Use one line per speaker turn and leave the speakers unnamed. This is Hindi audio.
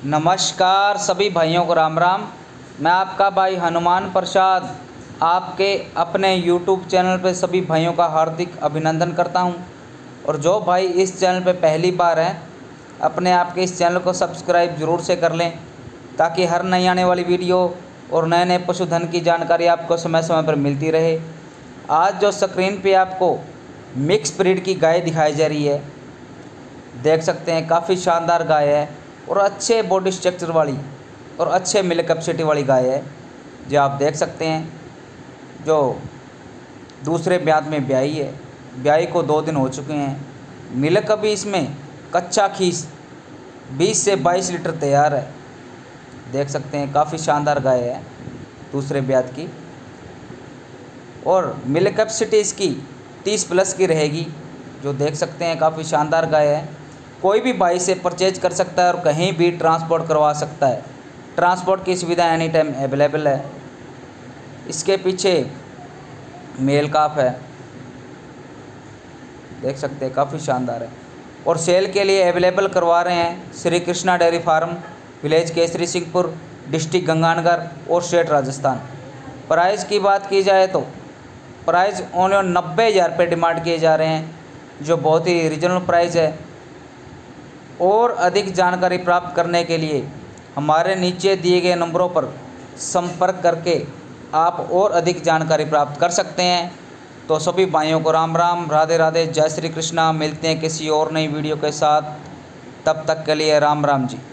नमस्कार सभी भाइयों को राम राम। मैं आपका भाई हनुमान प्रसाद आपके अपने YouTube चैनल पे सभी भाइयों का हार्दिक अभिनंदन करता हूं। और जो भाई इस चैनल पे पहली बार हैं अपने आप के इस चैनल को सब्सक्राइब ज़रूर से कर लें, ताकि हर नई आने वाली वीडियो और नए नए पशुधन की जानकारी आपको समय समय पर मिलती रहे। आज जो स्क्रीन पे आपको मिक्स ब्रीड की गाय दिखाई जा रही है, देख सकते हैं काफ़ी शानदार गाय है और अच्छे बॉडी स्ट्रक्चर वाली और अच्छे मिल्क कैपेसिटी वाली गाय है। जो आप देख सकते हैं जो दूसरे ब्यात में ब्याई है, ब्याई को 2 दिन हो चुके हैं। मिल्क अभी इसमें कच्चा खीस 20 से 22 लीटर तैयार है। देख सकते हैं काफ़ी शानदार गाय है दूसरे ब्यात की, और मिल्क कैपेसिटी इसकी 30 प्लस की रहेगी। जो देख सकते हैं काफ़ी शानदार गाय है। कोई भी भाई से परचेज कर सकता है और कहीं भी ट्रांसपोर्ट करवा सकता है। ट्रांसपोर्ट की सुविधा एनी टाइम अवेलेबल है। इसके पीछे मेल काफ है, देख सकते हैं काफ़ी शानदार है। और सेल के लिए अवेलेबल करवा रहे हैं Shri Krishna dairy farm, village Kesari Singhpur, district Ganganagar और स्टेट राजस्थान। प्राइस की बात की जाए तो प्राइस ओनली 90,000 रुपये डिमांड किए जा रहे हैं, जो बहुत ही रीजनेबल प्राइस है। और अधिक जानकारी प्राप्त करने के लिए हमारे नीचे दिए गए नंबरों पर संपर्क करके आप और अधिक जानकारी प्राप्त कर सकते हैं। तो सभी भाइयों को राम राम, राधे राधे, जय श्री कृष्णा। मिलते हैं किसी और नई वीडियो के साथ, तब तक के लिए राम राम जी।